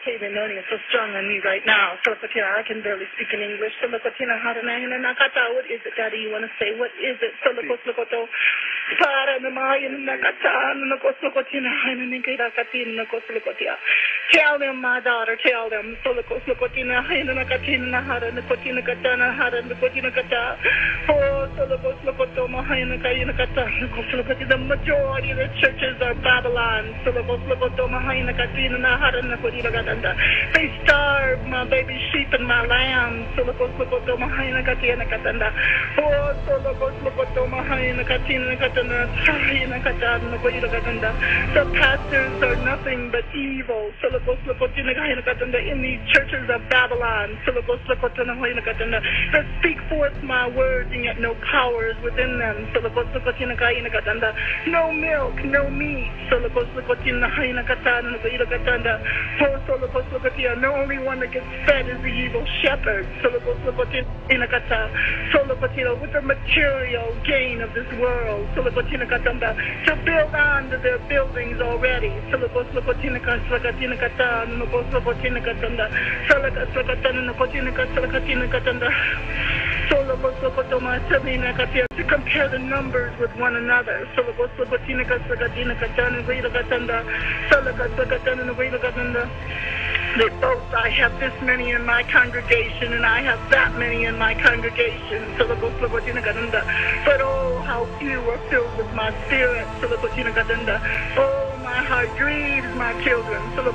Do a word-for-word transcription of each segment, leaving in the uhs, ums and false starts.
Taylor Noni is so strong on me right now. So I can barely speak in English. So look what what is it, Daddy, you want to say? What is it? So look what para na maya na nakata na kosokotina na nikita katina na kosokotia. Tell them, my daughter, tell them. So look kosokotina na nakatina na hara na kotina katana hara na kotina kata. Oh, so look kosokotoma na kaya na kata na kosokoti. The majority of the churches are Babylon. So look kosokotoma na katina na hara na kotina katanda. They starve my baby sheep and my lambs. So look kosokotoma na katina katanda. Oh, so look kosokotoma na katina na katanda. The pastors are nothing but evil. In these churches of Babylon, that speak forth my words and yet no power is within them. No milk, no meat. The only one that gets fed is the evil shepherd. With the material gain of this world. To build on to their buildings already. To compare the numbers with one another. They both, I have this many in my congregation and I have that many in my congregation. But oh, how few are filled with my spirit. Oh, my heart grieves my children. Tell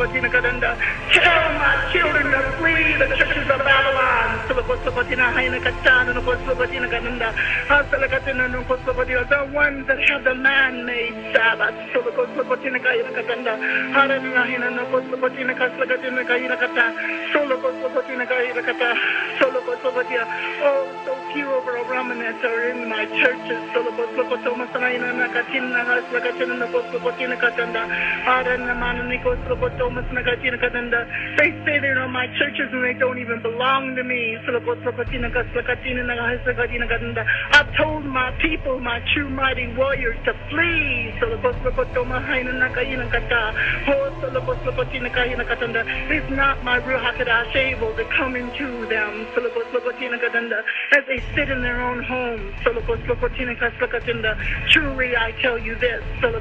my children to flee the churches of Babylon. The ones that have the man-made Sabbath. Oh, so few of our remnants are in my churches. They say they're in my churches and they don't even belong to me. I've told my people, my true mighty warriors, to flee. It's not my Ruach HaKodesh able to come into them as they sit in their own homes. Truly, I tell you this.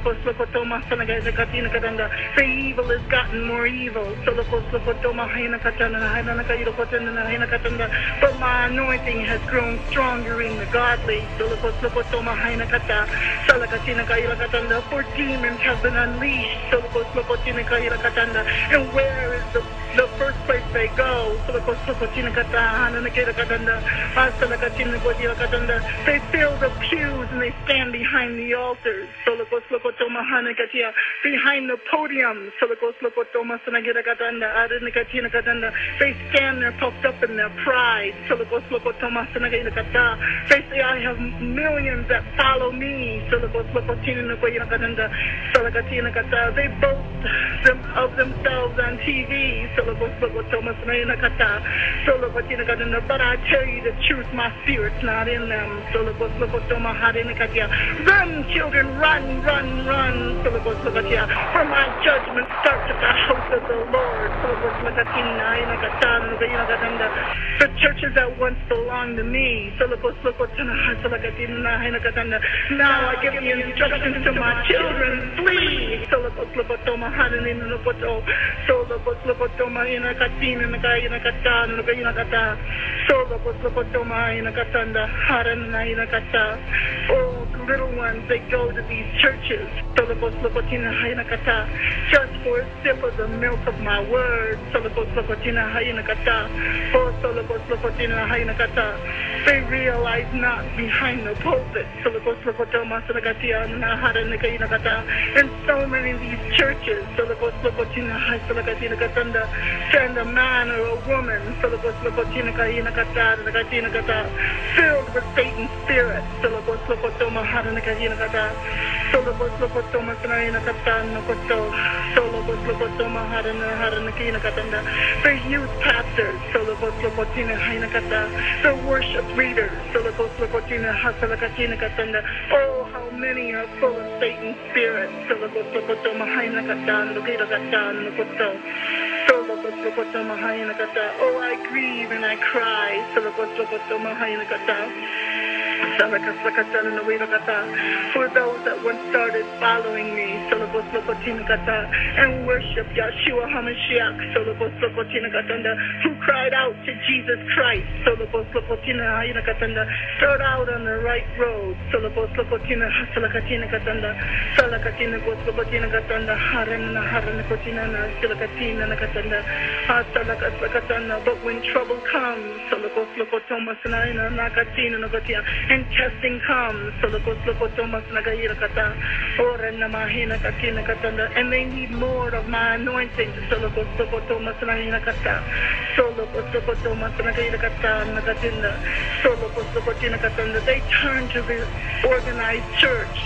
The evil has gotten more evil. But my anointing has grown stronger in the godly. For demons have been unleashed. And where is the, the first place they go? They fill the pews and they stand behind the altars. Behind the podium. They stand there puffed up in their pride. They say, I have millions that follow me. They boast them of themselves on T V. But I tell you the truth, my spirit's not in them. Run, children, run, run, run. For my judgment starts at the house of the Lord. The churches that once belonged to me. Now I give the instructions to my children, flee. Oh, little ones, they go to these churches just for a sip of the milk of my word. They realize not behind the pulpit. In so many of these churches, stand a man or a woman filled with Satan's spirit. The youth pastors, the worship leaders. Oh, how many are full of Satan's spirit. Oh, I grieve and I cry. For those that once started following me and worship Yeshua HaMashiach, who cried out to Jesus Christ, start out on the right road. But when trouble comes, and testing comes, and they need more of my anointing, they turn to the organized church,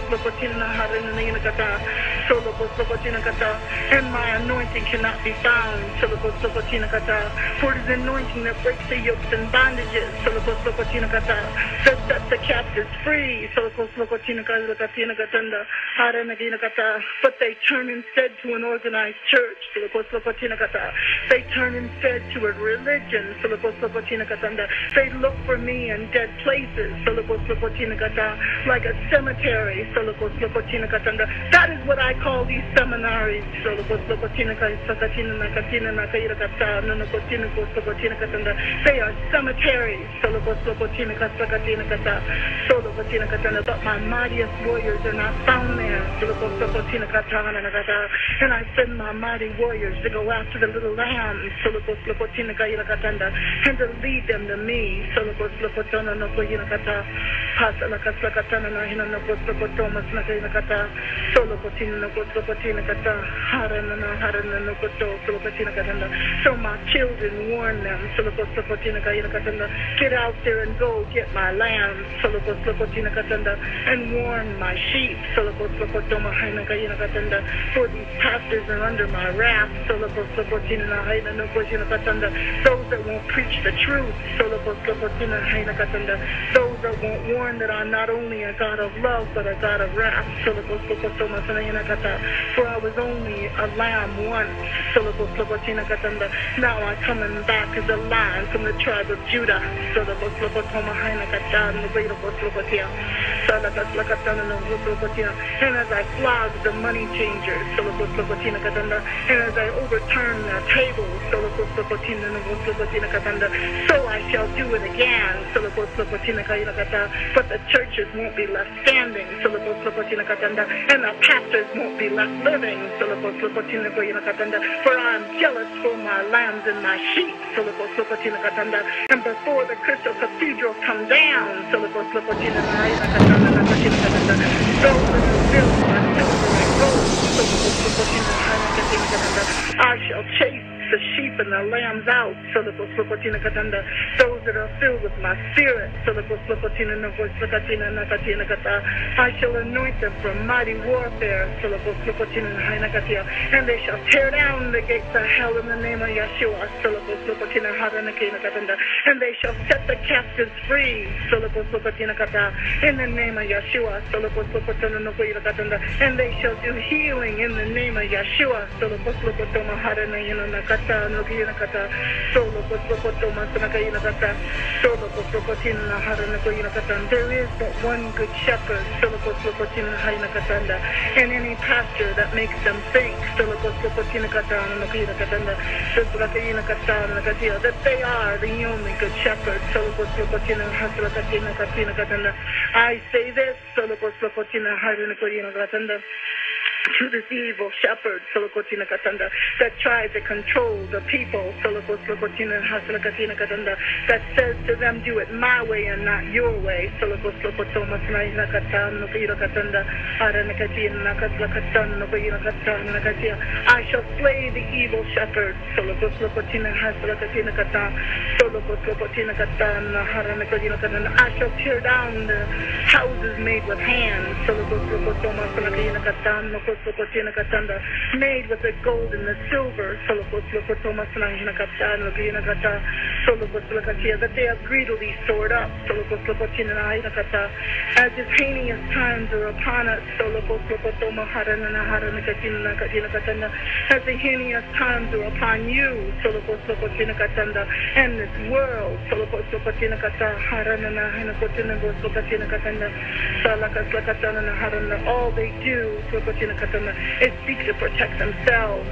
and my anointing cannot be found. For it is anointing that breaks the yokes and bondages, that sets the captives free. But they turn instead to an organized church. They turn instead to a religion. They look for me in dead places, like a cemetery. That is what I call these seminaries. They are cemeteries. But my mightiest warriors are not found there. And I send my mighty warriors to go after the little lambs and to lead them to me. So my children warn them, get out there and go get my lambs, and warn my sheep. For these pastors are under my wrath, those that won't preach the truth, those that won't warn that I'm not only a God of love, but a God of wrath. For I was only a lamb once. Now I'm coming back as a lion from the tribe of Judah. And as I flog the money changers, and as I overturn their tables, so I shall do it again. But the churches won't be left standing, and the pastors won't be left living. For I am jealous for my lambs and my sheep. And before the crystal cathedral come down, those that are filled with silver and gold, I shall chase the sheep and the lambs out. Those that are filled with my spirit, I shall anoint them for mighty warfare, and they shall tear down the gates of hell in the name of Yeshua, and they shall set the captives free in the name of Yeshua, and they shall do healing in the name of Yeshua. There is but one good shepherd, and any pastor that makes them think that they are the only good shepherd. I say this to this evil shepherd that tries to control the people, that says to them, do it my way and not your way. I shall slay the evil shepherd. I shall tear down the houses made with hands, made with the gold and the silver, that they have greedily stored up, as if heinous times are upon us, as the heinous times are upon you, and this world. All they do is seek to protect themselves.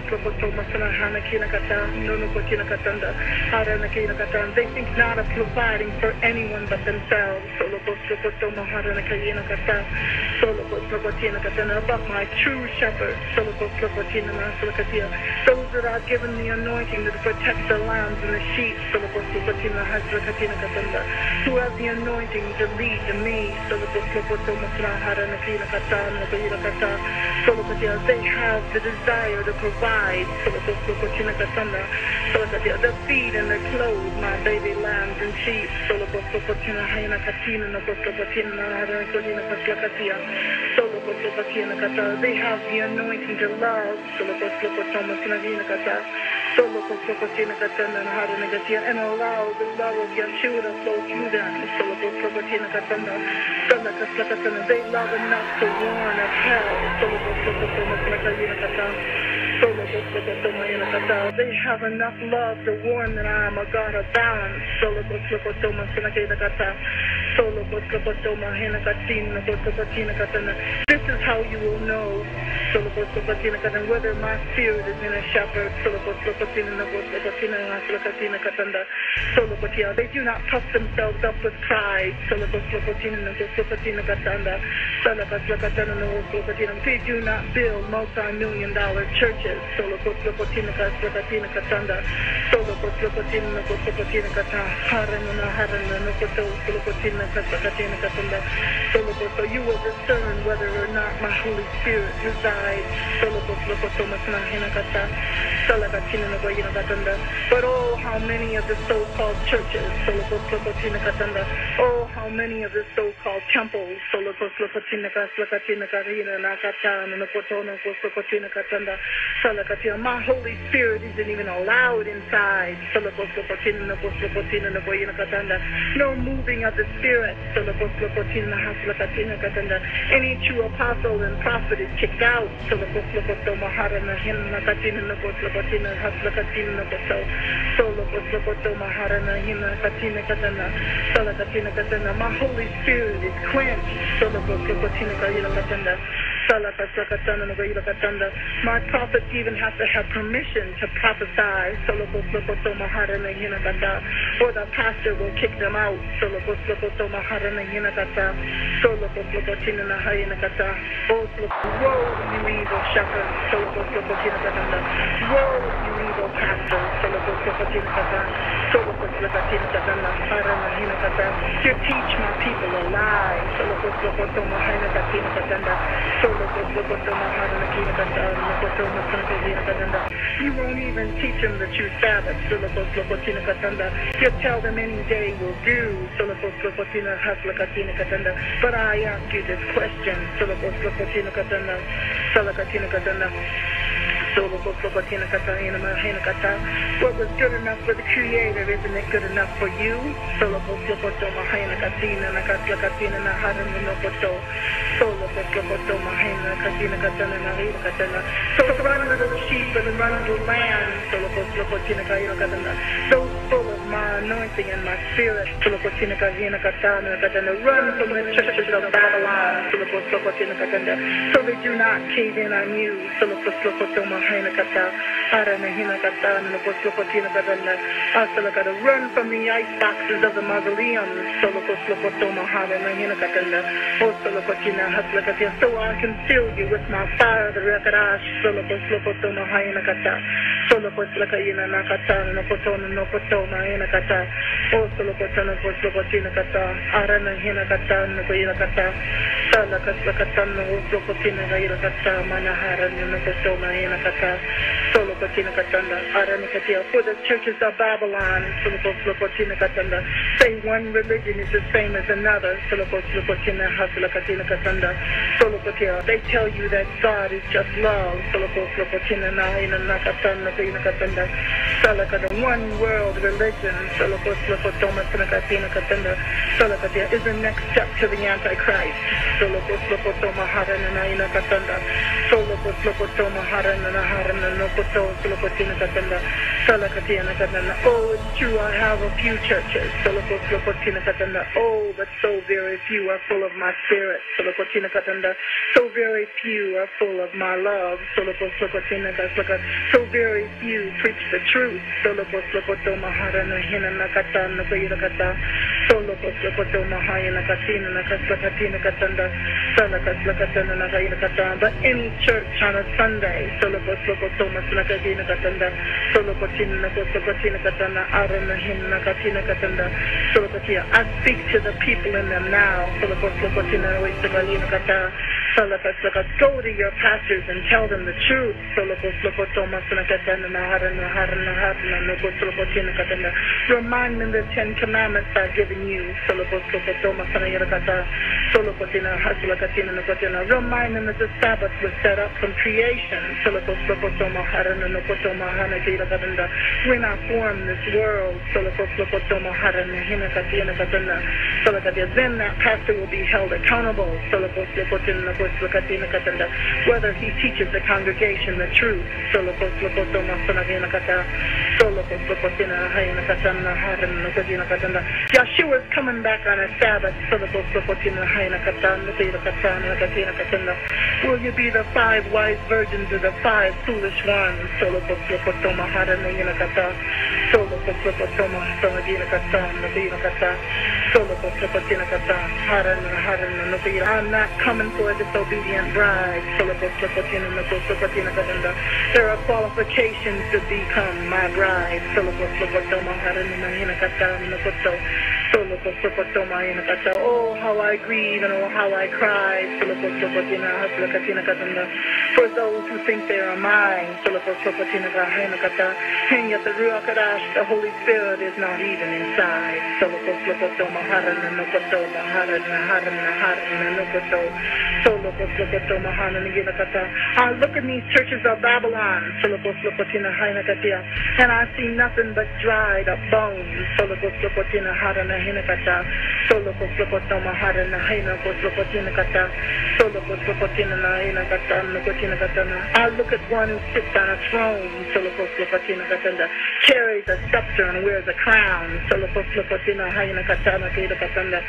They think not of providing for anyone but themselves. About my true shepherd, those that are given the anointing to protect the lambs and the sheep, who have the anointing to lead to me. They have the desire to provide the feed and the clothes, my baby lambs and sheep. They have the anointing to love and allow the love of Yeshua to flow through them. They love enough to warn of hell. They have enough love to warn that I am a God of balance. This is how you will know whether my spirit is in a shepherd. They do not puff themselves up with pride. They do not build multi-million dollar churches. So you will discern whether or not my Holy Spirit resides. But oh, how many of the so-called churches, oh, how many of the so-called temples, my Holy Spirit isn't even allowed inside. No moving of the Spirit. Any true apostle and prophet is kicked out. My Holy Spirit is quenched. My prophets even have to have permission to prophesy, or the pastor will kick them out. Woe, you evil shepherd. Woe, you evil pastor. You teach my people a lie. You won't even teach them the true Sabbath. You tell them any day will do. But I ask you this question. What was good enough for the Creator, isn't it good enough for you? So run little sheep and run little lambs. Those full of my anointing and my spirit. Run from the churches of Babylon. So they do not cave in on you. Run from the ice boxes of the mausoleums. So I can fill you with my fire, the Rekadash. For the churches of Babylon, say one religion is the same as another. They tell you that God is just love. Salaka, the one world religion, Soloko, Soloko, Toma, Sanakatina, Katanda, Salakatia, is the next step to the Antichrist. Soloko, Soloko, Toma, Haranana, Katanda, Soloko, Soloko, Toma, Haranana, Harana, Nokoto, Solokotina, Katanda, Salakatina, Katanda. Oh, it's true, I have a few churches. Soloko, Solokotina, Katanda. Oh, but so very few are full of my spirit. Solokotina, Katanda. So very few are full of my love. Soloko, Solokotina, Katanda. So very few preach the truth. Soloko, Solokoto, Maharana, Hina, Nakata, Nakayakata. Soloko, Solokoto, Mahayana, Katina, Nakasakatina, Katanda. Salakas, Lakatana, Nakayakata. But any church on a Sunday, Soloko, Solokoto, Maslakadina, Katanda. Solokotina, Nakosokotina, Katana, Arana, Hina, Katina, Katanda. Solokotia. I speak to the people in them now. Soloko, Solokotina, Waisakalina, Kata. Salakas, Lakas. Go to your pastors and tell them the truth. Soloko, Solokoto, Maslakatana, Harana, Harana, Harana, Nokosolokotina, Katanda. Remind them the Ten Commandments I've given you. Soloko, Solokoto, Masanayakata. Solokotina, Haslakatina, Nokotina. Remind them that the Sabbath was set up from creation. Soloko, Solokoto, Maharana, Nokoto, Mahana, Katanda. When I formed this world, Soloko, Solokoto, Maharana, Hinakatina, Katanda. Solokatia. Then that pastor will be held accountable. Soloko, Solokotina, Nokosokatina, Katanda. Whether he teaches the congregation the truth. Soloko, Solokoto, Masanagina, Kata. Soloko, Solokotina, Hayana, Katana, Harana, Nokotina, Katanda. Yeshua is coming back on a Sabbath. Soloko, Solokotina, Hayana, Katana, Nokotina, Katana, Katina, Katanda. Will you be the five wise virgins or the five foolish ones? Soloko, Solokoto, Maharana, Yinakata. Soloko, Solokoto, Masanagina, Katana, Nokotina, Kata. Soloko, Solokotina, Kata. Harana, Harana, Nokotina. I'm not coming for a disobedient bride. Soloko, Solokotina, Nokotina, Katanda. There are qualifications to become my bride. Soloko, Solokoto, Maharana, Yinakata, Nokoto. Soloko, Solokoto, Yinakata. Oh, how I grieve and oh, how I cry. Soloko, Solokotina, Haslakatina, Katanda. For those who think they are mine. Soloko, Solokotina, Yinakata. And yet the Ruach Hadash, the Holy Spirit, is not even inside. Soloko, Solokoto, Maharana, Nokoto, Maharana, Harana, Harana, Nokoto. Soloko, Solokoto, Maharana, Yinakata. I look in these churches of Babylon. Soloko, Solokotina, Yinakatia. And I see nothing but dried up bones. Soloko, Solokotina, Harana, Hinakata. Soloko, Solokoto, Maharana, Hinako, Solokotina, Kata. Soloko, Solokotina, Hinakata, Nokotina, Katana. I look at one who sits on a throne. Soloko, Solokotina, Katana. Carries a scepter and wears a crown. Soloko, Solokotina, Hinakata, Nakata, Katana.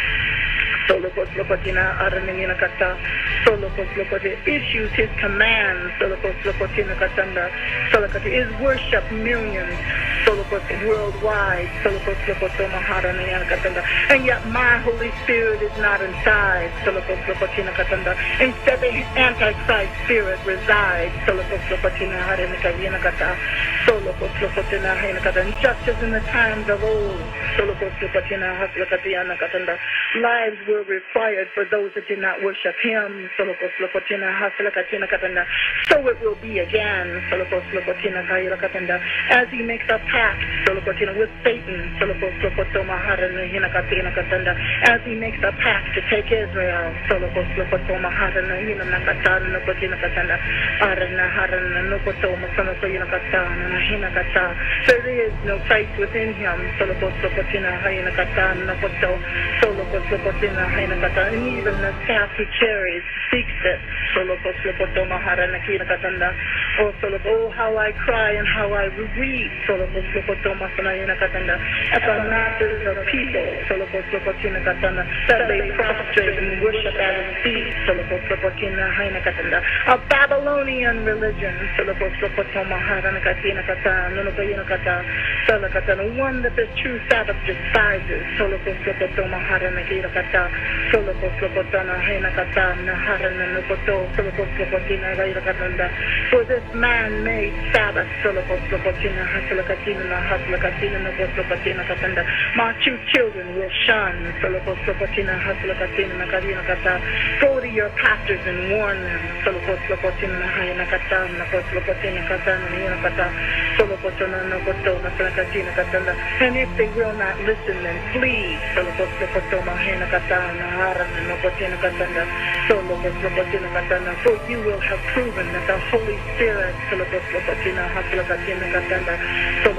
Soloko, Solokotina, Aranina, Kata. Soloko, Solokotina issues his commands. Soloko, Solokotina, Katanda. Solokoti is worship millions. Soloko, worldwide. Soloko, Solokotoma, Haranina, Katanda. And yet my Holy Spirit is not inside. Soloko, Solokotina, Katanda. Instead, the Antichrist spirit resides. Soloko, Solokotina, Haranina, Kata. Soloko, Solokotina, Haranina, just as in the times of old. Soloko, Solokotina, Haslakatina, Katanda. Lives were required for those that did not worship him. Soloko, Solokotina, Haslakatina, Katanda. So it will be again. Soloko, Solokotina, Katanda. As he makes a pact, Solokotina, with Satan. Soloko, Solokotoma, Haranina, Katanda. As he makes a pact to take Israel. Soloko, Solokotoma, Haranina, Katana, Nokotina, Katanda. Arana, Harana, Nokotoma, Sonokoina, Katana, Hina, Kata. There is no faith within him. Soloko, Solokotina, Haina, Katana, Nokoto. Soloko, Solokotina, Haina, Kata. And even the staff he carries speaks it. Soloko, Solokotoma, Harana, Kina, Katanda. Oh, Soloko, oh, how I cry and how I weep. Soloko, Solokotoma, Haina, Katanda. At the masses of people. Soloko, Solokotina, Katana. That they prostrate and worship at his feet. Soloko, Solokotina, Haina, Katanda. A Babylonian religion. Soloko, Solokotoma, Harana, Katina, Katana, Nonokoina, Kata. Solokatana. One that the true Sabbath despises. Soloko, Solokotoma, Harana, Kina, Kata. Soloko, Solokotana, Haina, Katana, Harana, Nokoto. Soloko, Solokotina, Haina, Katanda. For this man-made Sabbath. Soloko, Solokotina, Haslakatina, Haslakatina, Nokosolokotina, Katanda. My two children will shun. Soloko, Solokotina, Haslakatina, Katina, Kata. Go to your pastors and warn them. Soloko, Solokotina, Haina, Kata, Nokosolokotina, Katana, Haina, Kata. Solokotona, Nokoto, Maslakatina, Katanda. And if they will not listen, then flee. Soloko, Solokotoma, Haina, Katana, Harana, Nokotina, Katanda. Soloko, Solokotina, Katana. For you will have proven that the Holy Spirit, Soloko, Solokotina, Haslakatina, Katanda.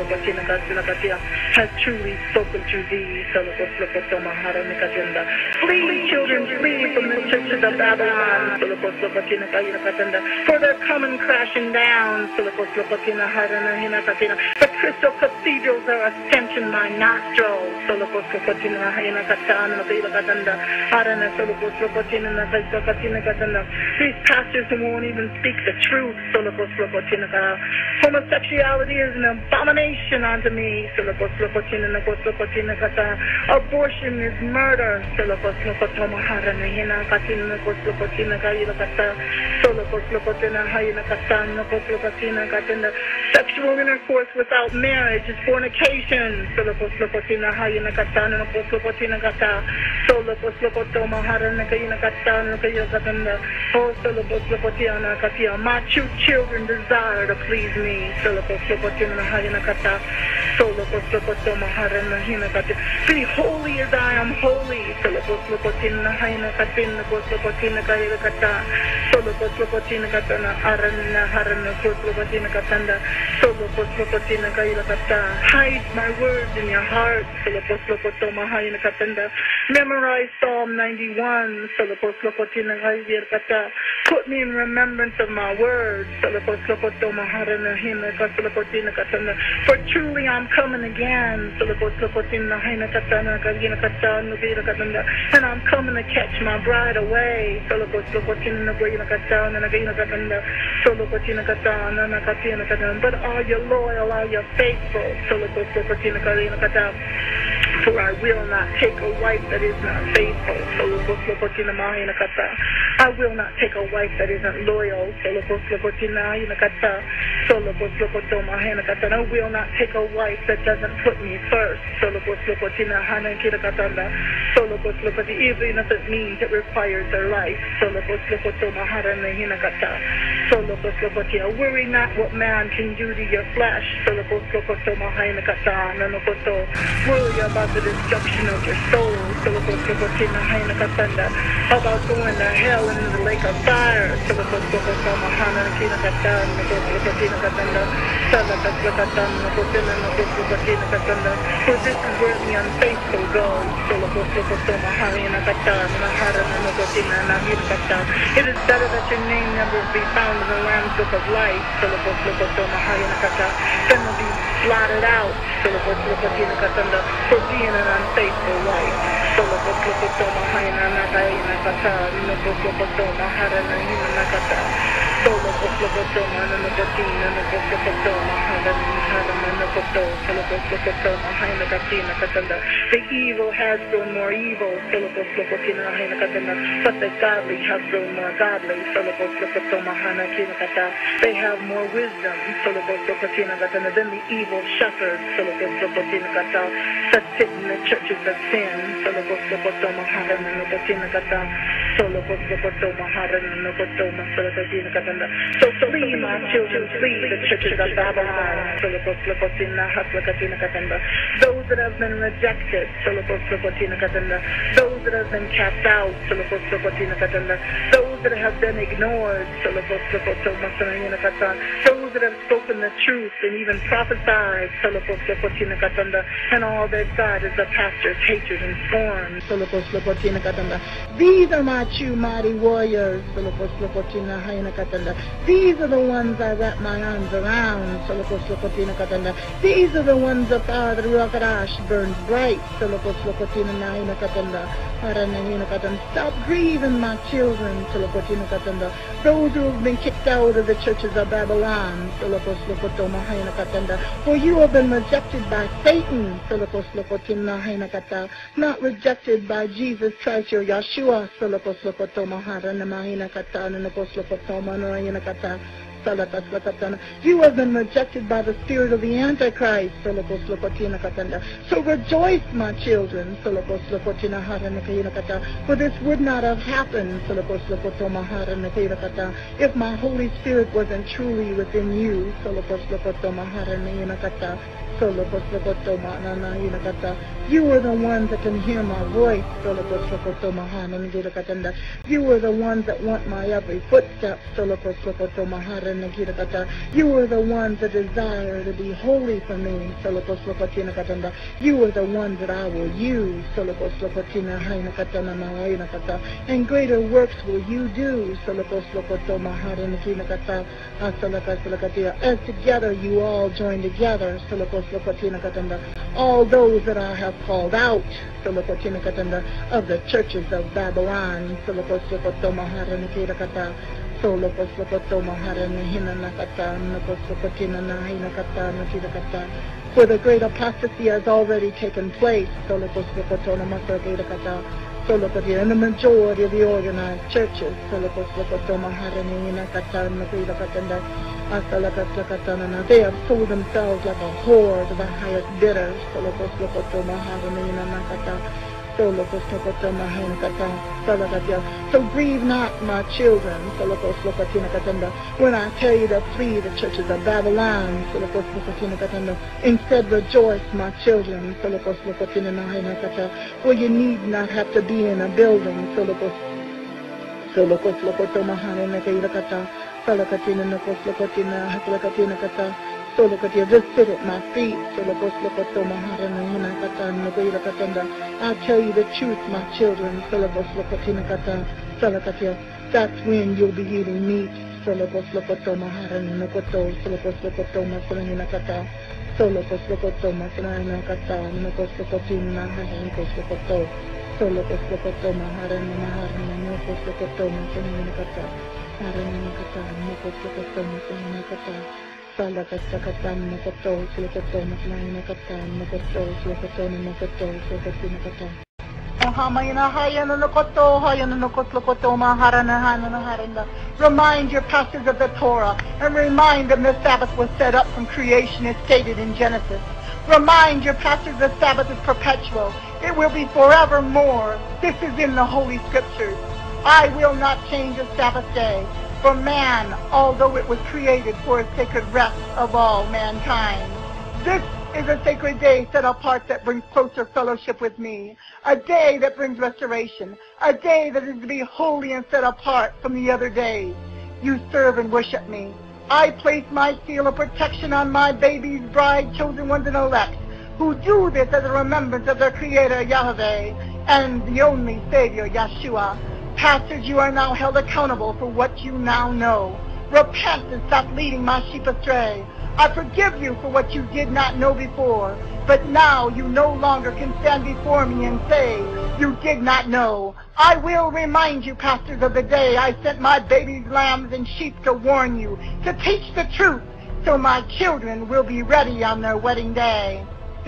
has truly spoken to thee. Flee, children, flee from the churches of Babylon, for they're coming crashing down. The crystal cathedrals are a stench in my nostrils. These pastors who won't even speak the truth. Homosexuality is an abomination unto me. Abortion is murder. Sexual intercourse without marriage is fornication. My two children desire to please me. Be holy as I am holy. Hide my words in your heart. Memorize Psalm ninety-one. Put me in remembrance of my words. For truly I'm coming again. And I'm coming to catch my bride away. But are you loyal? Are you faithful? For I will not take a wife that is not faithful. I will not take a wife that isn't loyal. I will not take a wife that doesn't put me first. Even if it means it requires their life. Worry not what man can do to your flesh. Worry about the destruction of your soul. About going to hell and in the lake of fire. For this is where the unfaithful go. It is better that your name never be found in the Lamb's Book of Life than to be blotted out for being an unfaithful wife. The evil has grown more evil, but the godly have grown more godly. They have more wisdom than the evil shepherds that sit in the churches of sin. So flee, my children, flee the churches of Babylon. Those that have been rejected, those that have been cast out, those that have been ignored, those that have spoken the truth and even prophesied, and all they've got is the pastor's hatred and scorn. These are my true mighty warriors. These are the ones I wrap my arms around. These are the ones the Father Rakadash burns bright. Stop grieving, my children. Those who have been kicked out of the churches of Babylon. For you have been rejected by Satan. Not rejected by Jesus Christ, your Yeshua. You have been rejected by the spirit of the Antichrist. So rejoice, my children. For this would not have happened if my Holy Spirit wasn't truly within you. You are the ones that can hear my voice. You are the ones that want my every footstep. You are the ones that desire to be holy for me. You are the ones that I will use. And greater works will you do. As together you all join together. All those that I have called out of the churches of Babylon. For the great apostasy has already taken place. In the majority of the organized churches. They have sold themselves like a whore to the highest bidders. So grieve not, my children, when I tell you to flee the churches of Babylon. Instead rejoice, my children, for you need not have to be in a building. Just sit at my feet. I tell you the truth, my children. That's when you'll be eating meat. Remind your pastors of the Torah and remind them the Sabbath was set up from creation as stated in Genesis. Remind your pastors the Sabbath is perpetual. It will be forevermore. This is in the Holy Scriptures. I will not change the Sabbath day. For man, although it was created for a sacred rest of all mankind. This is a sacred day set apart that brings closer fellowship with me. A day that brings restoration. A day that is to be holy and set apart from the other days. You serve and worship me. I place my seal of protection on my babies, bride, chosen ones, and elect, who do this as a remembrance of their Creator, Yahweh, and the only Savior, Yeshua. Pastors, you are now held accountable for what you now know. Repent and stop leading my sheep astray. I forgive you for what you did not know before, but now you no longer can stand before me and say you did not know. I will remind you, pastors, of the day I sent my babies, lambs, and sheep to warn you, to teach the truth, so my children will be ready on their wedding day.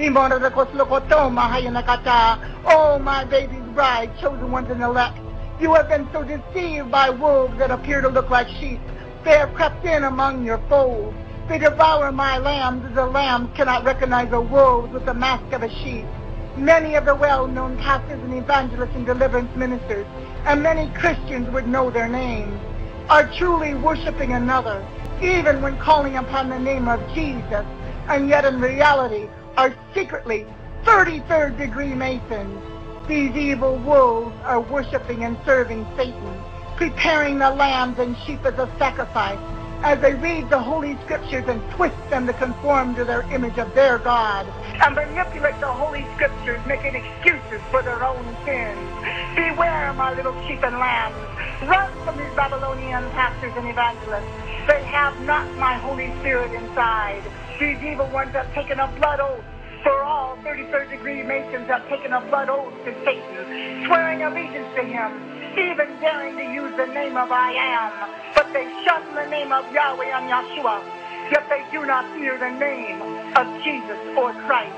Oh, my baby's bride, chosen ones and elect. You have been so deceived by wolves that appear to look like sheep. They have crept in among your folds. They devour my lambs as the lambs cannot recognize a wolf with the mask of a sheep. Many of the well-known pastors and evangelists and deliverance ministers, and many Christians would know their names, are truly worshiping another, even when calling upon the name of Jesus, and yet in reality are secretly thirty-third degree Masons. These evil wolves are worshiping and serving Satan, preparing the lambs and sheep as a sacrifice, as they read the Holy Scriptures and twist them to conform to their image of their God, and manipulate the Holy Scriptures, making excuses for their own sins. Beware, my little sheep and lambs. Run from these Babylonian pastors and evangelists. They have not my Holy Spirit inside. These evil ones have taken a blood oath. For all thirty-third degree Masons have taken a blood oath to Satan, swearing allegiance to him, even daring to use the name of I Am. But they shun the name of Yahweh and Yeshua, yet they do not fear the name of Jesus or Christ.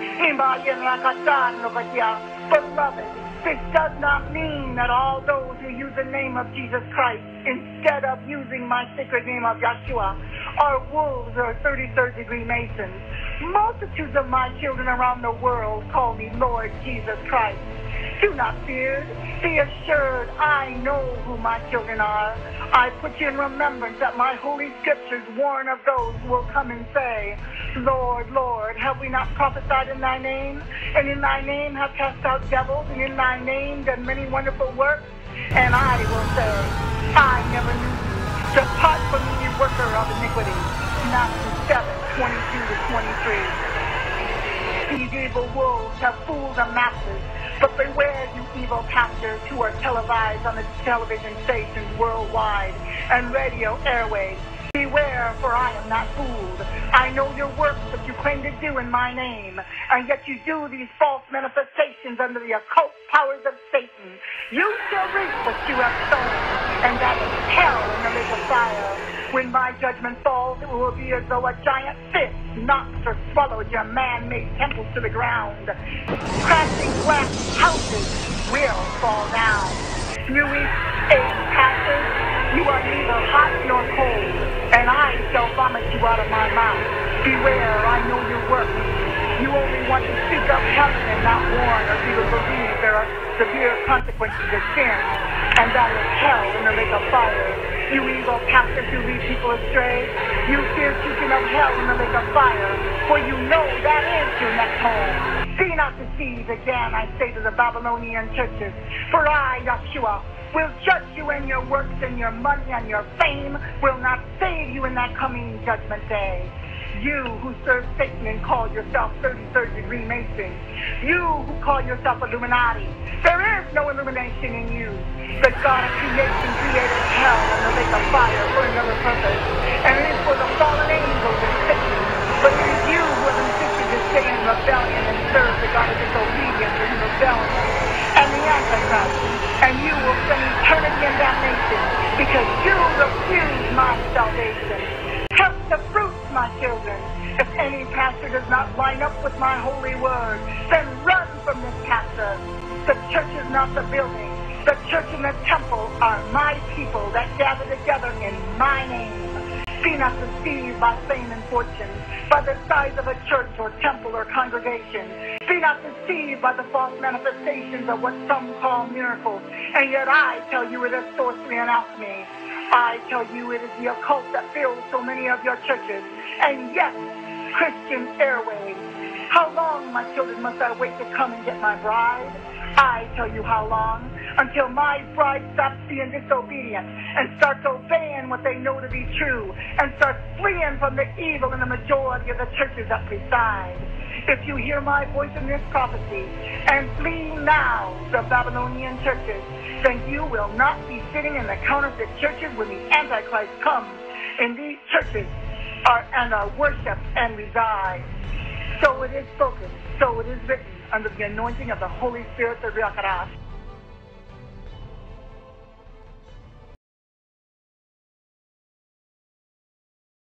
Beloved, this does not mean that all those who use the name of Jesus Christ instead of using my sacred name of Yeshua are wolves or thirty-third degree Masons. Multitudes of my children around the world call me Lord Jesus Christ. Do not fear. Be assured I know who my children are. I put you in remembrance that my Holy Scriptures warn of those who will come and say, Lord, Lord, have we not prophesied in thy name? And in thy name have cast out devils, and in thy name done many wonderful works? And I will say, I never knew you. Depart from me, you worker of iniquity. Matthew seven, twenty-two to twenty-three. These evil wolves have fooled the masses, but beware, you evil pastors who are televised on the television stations worldwide and radio airwaves. Beware, for I am not fooled. I know your works that you claim to do in my name, and yet you do these false manifestations under the occult powers of Satan. You shall reap what you have sown, and that is hell in the lake of fire. When my judgment falls, it will be as though a giant fist knocks or swallows your man-made temples to the ground. Crashing glass houses will fall down. You East Age pastors, you are neither hot nor cold, and I shall vomit you out of my mouth. Beware, I know your work. You only want to speak of heaven and not warn or even believe there are severe consequences of sin, and that is hell in the lake of fire. You evil pastors who lead people astray, you fear speaking of hell in the lake of fire, for you know that is your next home. Be not deceived again, I say to the Babylonian churches, for I, Yeshua, will judge you in your works, and your money and your fame will not save you in that coming judgment day. You who serve Satan and call yourself thirty-third degree Masons, you who call yourself Illuminati, there is no illumination in you. The God of creation created hell and the lake of fire for another purpose, and it is for the fallen angels and Satan. But it is you who have insisted to stay in rebellion and serve the God of disobedience and rebellion and the Antichrist, and you will spend eternity in damnation because you refuse my salvation. Help the fruits, my children. If any pastor does not line up with my holy word, then run from this pastor. The church is not the building. The church and the temple are my people that gather together in my name. Be not deceived by fame and fortune, by the size of a church or temple or congregation. Be not deceived by the false manifestations of what some call miracles, and yet I tell you it is sorcery and alchemy. I tell you it is the occult that fills so many of your churches. And yes, Christian airwaves. How long, my children, must I wait to come and get my bride? I tell you how long. Until my bride stops being disobedient and starts obeying what they know to be true and starts fleeing from the evil in the majority of the churches that preside. If you hear my voice in this prophecy and flee now the Babylonian churches, then you will not be sitting in the counterfeit churches when the Antichrist comes in these churches are, and are worshipped and reside. So it is spoken, so it is written under the anointing of the Holy Spirit, the Ruach HaKodesh.